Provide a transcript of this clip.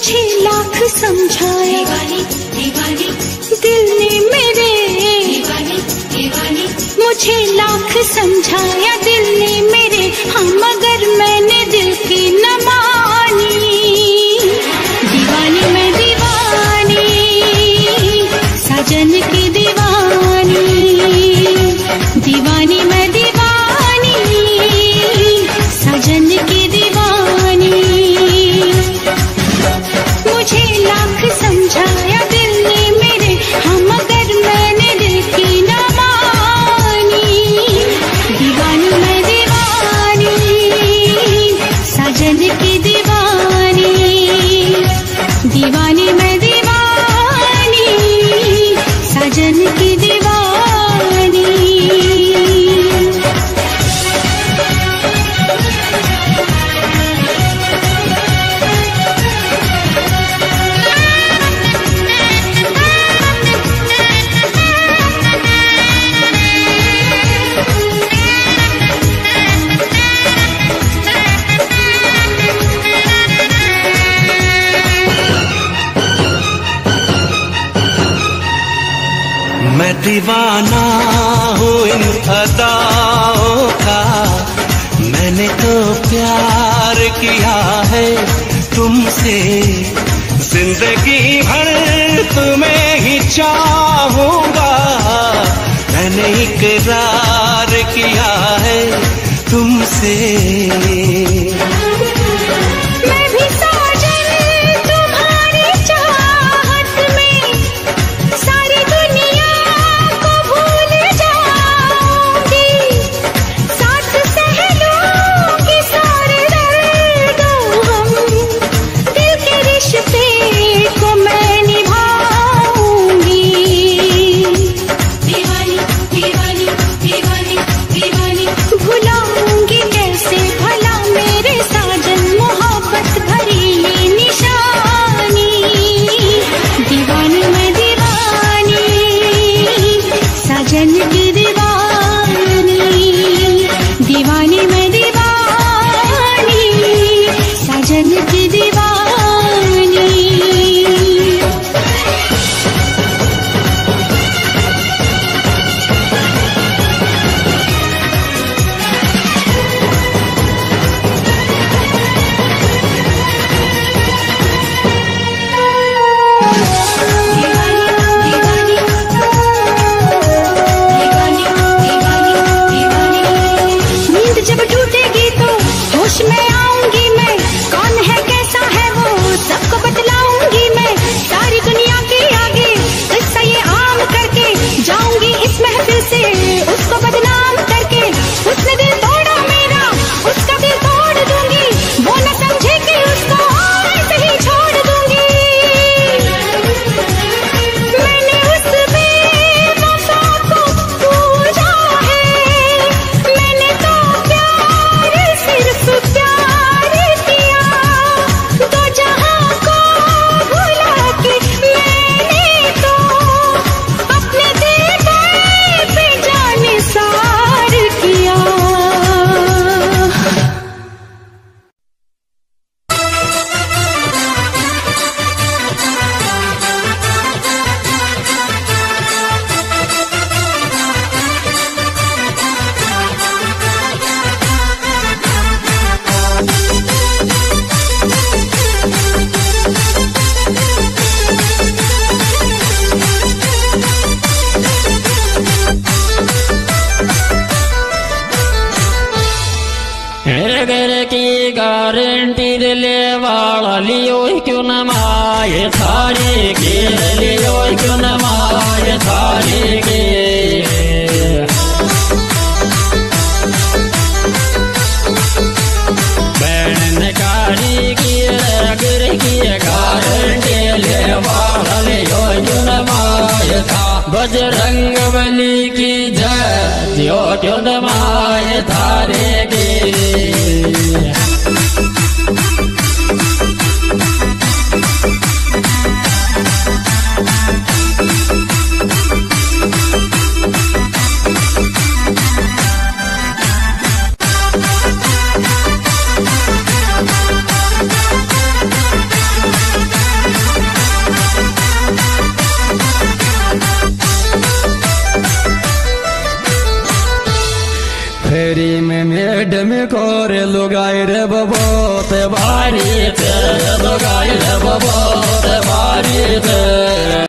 मुझे लाख समझाया दीवानी दीवानी दिल ने मेरे, दीवानी दीवानी मुझे लाख समझाया दिल ने मेरे, हाँ मगर मैंने दिल की न मानी। दीवानी मैं दीवानी, साजन की दीवानी, दीवानी मैं दीवानी, साजन की दीवानी। मुझे लाख समझाया दिल ने मेरे, हाँ मगर मैंने दिल की न मानी। दीवानी मैं दीवानी, साजन की दीवानी, दीवानी मैं दीवानी, साजन की दीवानी। मैं दीवाना हूँ इन अदाओं का, मैंने तो प्यार किया है तुमसे, जिंदगी भर तुम्हें ही चाहूंगा। मैंने इकरार किया है तुमसे। गारंटी दिले वाला लियो क्यों न माये थारे के, लियो क्यों न माये थारे के। बहन कारी की अगर की गारंटी ले वाला लियो क्यों न माये था। बजरंग बली की जय लियो क्यों न माये थारे के। कोरे लुगाई रे बबो ते बारी ते लुगाई रे बबो